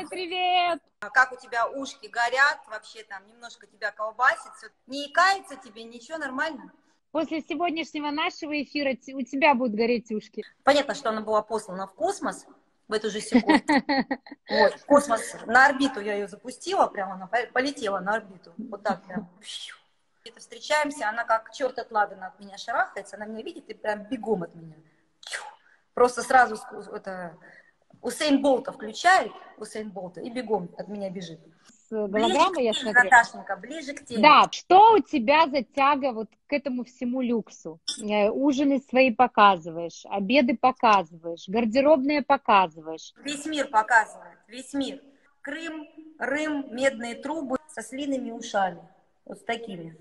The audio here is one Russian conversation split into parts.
привет! Как у тебя ушки горят, вообще там немножко тебя колбасит, не икается тебе, ничего, нормально? После сегодняшнего нашего эфира у тебя будут гореть ушки. Понятно, что она была послана в космос в эту же секунду. Вот, в космос, на орбиту я ее запустила, прямо она полетела на орбиту. Вот так прям. Где-то встречаемся, она как черт от ладана от меня шарахается, она меня видит и прям бегом от меня. Просто сразу это, Усейн Болта включает, Усейн Болта, и бегом от меня бежит. С голограммой я смотрю. Наташенька, ближе к теме. Да, что у тебя за тяга вот к этому всему люксу? Ужины свои показываешь, обеды показываешь, гардеробные показываешь. Весь мир показывает, весь мир. Крым, Рым, медные трубы со слиными ушами. Вот с такими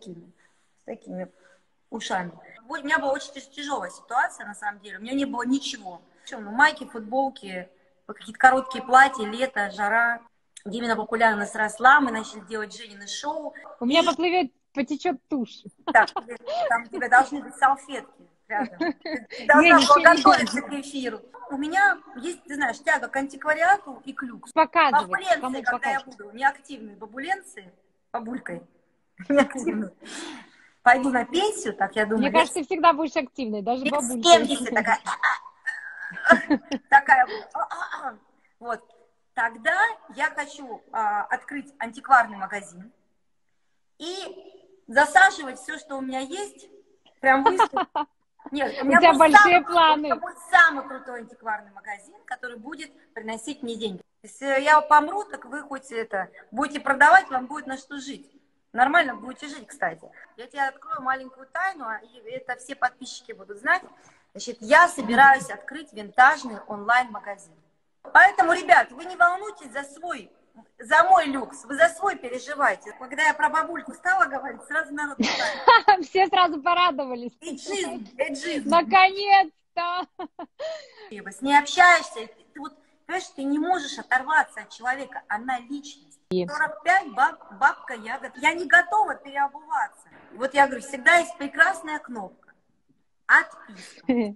ушами. У меня была очень тяжелая ситуация, на самом деле. У меня не было ничего. Ну, майки, футболки, какие-то короткие платья, лето, жара. Именно популярность росла, мы начали делать Женины шоу. У меня потечет тушь. Так, там у тебя должны быть салфетки рядом. Ты должна была готовиться к эфиру. У меня есть, ты знаешь, тяга к антиквариату и к люксу. Показывай, кому когда покажешь? я буду неактивной бабуленцией, бабулькой, неактивной, пойду на пенсию, так я думаю. Мне кажется, ты всегда будешь активной, даже бабулькой. 70 такая. Вот. Тогда я хочу открыть антикварный магазин и засаживать все, что у меня есть, прям выставить. Нет, у тебя большие планы. Это будет самый крутой антикварный магазин, который будет приносить мне деньги. Если я помру, так вы хоть это будете продавать, вам будет на что жить. Нормально будете жить, кстати. Я тебе открою маленькую тайну, и это все подписчики будут знать. Значит, я собираюсь открыть винтажный онлайн-магазин. Поэтому, ребят, вы не волнуйтесь за мой люкс, вы за свой переживайте. Когда я про бабульку стала говорить, сразу народ знает. Все сразу порадовались. Эйджизм. Наконец-то! С ней общаешься, ты вот, понимаешь, ты не можешь оторваться от человека, она личность. 45 бабка ягод. Я не готова переобуваться. Вот я говорю, всегда есть прекрасная кнопка. Отписка.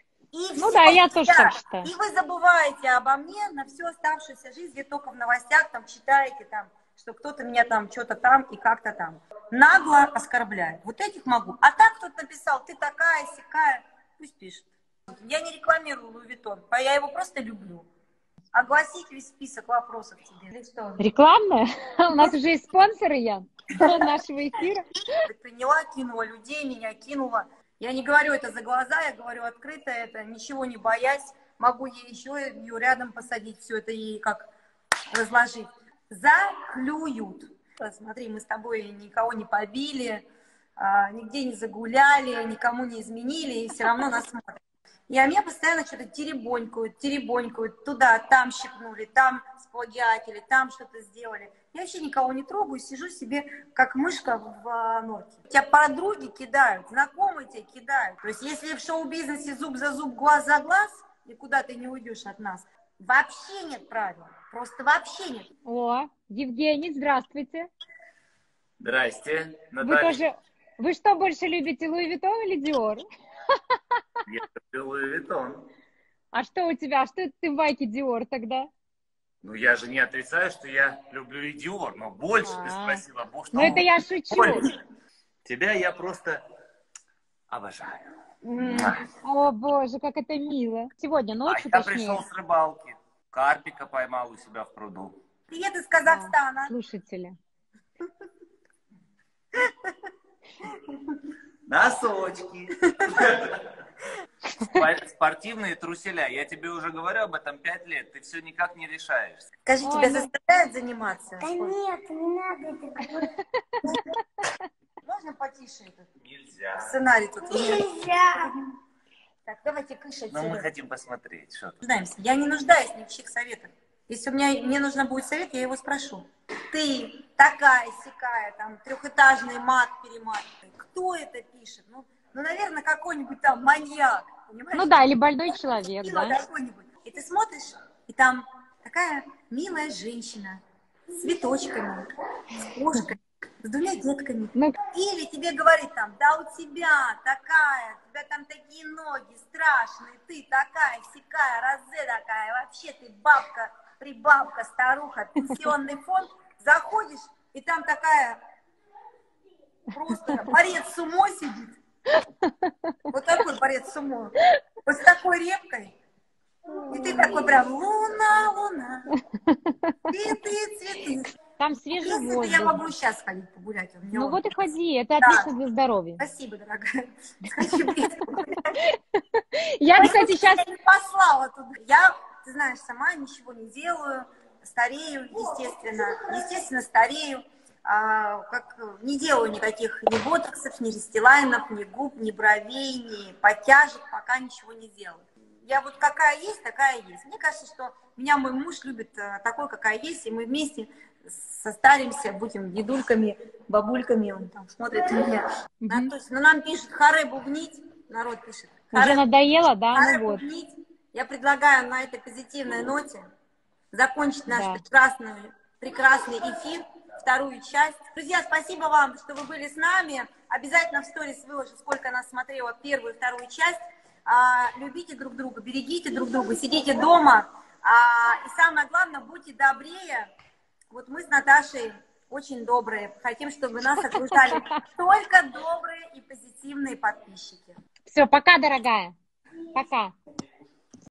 Ну да, я тоже так считаю. И вы забываете обо мне на всю оставшуюся жизнь, где только в новостях там читаете, там, что кто-то меня там что-то там и как-то там нагло оскорбляет. Вот этих могу. А так кто-то написал, ты такая, сякая, пусть пишет. Я не рекламирую Луи Виттон, я его просто люблю. Огласить весь список вопросов тебе. Или что? Рекламная? У нас уже есть спонсоры, Ян, нашего эфира. Ты приняла, кинула людей, меня кинула. Я не говорю это за глаза, я говорю открыто это, ничего не боясь. Могу ей еще ее рядом посадить, все это ей как разложить. Заклюют. Смотри, мы с тобой никого не побили, нигде не загуляли, никому не изменили, и все равно нас смотрят. И меня постоянно что-то теребонькают, туда, там щипнули, там сплагиатили, там что-то сделали. Я вообще никого не трогаю, сижу себе, как мышка в норке. Тебя подруги кидают, знакомые тебя кидают. То есть если в шоу-бизнесе зуб за зуб, глаз за глаз, никуда ты не уйдешь от нас, вообще нет правил. Просто вообще нет. О, Евгений, здравствуйте. Здрасте, Наталья. Вы что больше любите, Луи Виттон или Диор? Я люблю Луи Виттон. А что у тебя? А что ты в майке Диор тогда? Ну, я же не отрицаю, что я люблю и Диор, но больше ты спросила. Ну, это я шучу. Больше. Тебя я просто обожаю. О, боже, как это мило. Сегодня ночью, я пришел с рыбалки. Карпика поймал у себя в пруду. Привет из Казахстана. Слушатели. Носочки. Спортивные труселя. Я тебе уже говорю об этом 5 лет. Ты все никак не решаешься. Скажи, тебя заставляют заниматься? Да нет, не надо это. Можно потише этот? Нельзя. Сценарий тут. Нельзя. Так, давайте кышать. Но мы хотим посмотреть. Что я не нуждаюсь ни в чьих советах. Если мне нужно будет совет, я его спрошу. Ты такая-сякая, там, трехэтажный мат-перемат. Кто это пишет? Ну, наверное, какой-нибудь там маньяк. Понимаешь? Ну да, или больной человек, да. И ты смотришь, и там такая милая женщина с цветочками, с кошкой, с 2 детками. Или тебе говорит там, да у тебя там такие ноги страшные, ты такая, сякая, розе такая, вообще ты бабка прибабка, старуха, пенсионный фонд, заходишь, и там такая просто борец сумо сидит. Вот такой борец сумо. Вот с такой репкой. И ты такой прям, луна, луна, цветы, цветы. Там свежий воздух. Я могу сейчас сходить погулять. Ну вот и ходи, это отлично для здоровья. Спасибо, дорогая. Хочу погулять. Я, кстати, сейчас... Я не послала туда. Я, ты знаешь, сама ничего не делаю, старею, естественно, старею. Не делаю никаких ни ботоксов, ни рестилайнов, ни губ, ни бровей, ни подтяжек, пока ничего не делаю. Я вот какая есть, такая есть. Мне кажется, что меня мой муж любит такой, какая есть, и мы вместе состаримся, будем дедульками, бабульками, он там смотрит на меня. То есть, нам пишет, харе бубнить, народ пишет. Уже надоело, да? Харе Ну вот. бубнить. Я предлагаю на этой позитивной ноте закончить наш прекрасный эфир, вторую часть. Друзья, спасибо вам, что вы были с нами. Обязательно в сторис выложу, сколько нас смотрело первую и вторую часть. Любите друг друга, берегите друг друга, сидите дома. И самое главное, будьте добрее. Вот мы с Наташей очень добрые. Хотим, чтобы нас окружали только добрые и позитивные подписчики. Все, пока, дорогая. Пока.